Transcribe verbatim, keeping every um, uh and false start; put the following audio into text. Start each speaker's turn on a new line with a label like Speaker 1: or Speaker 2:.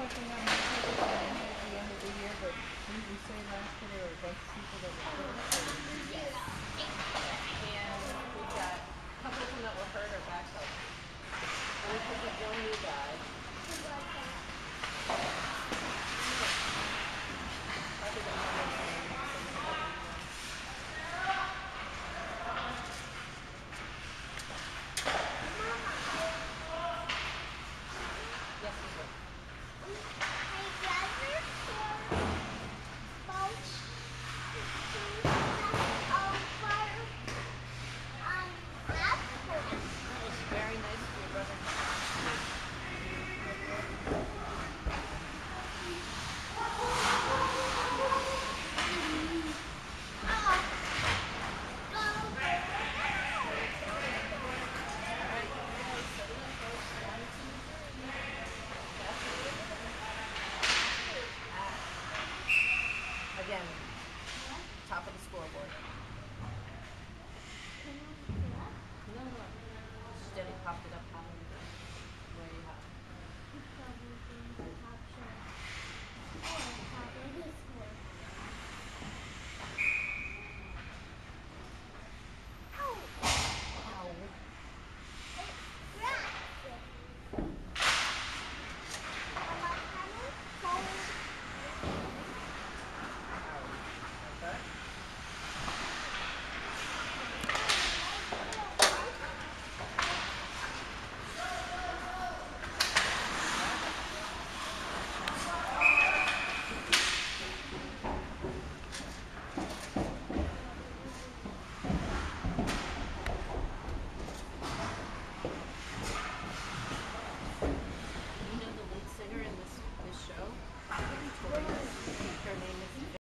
Speaker 1: nothing on the schedule at the end of the year, but didn't we say last year there were a bunch of people that were hurt?
Speaker 2: Yes. And we've got a couple of them that were hurt are back healthy. And we picked up one new guy.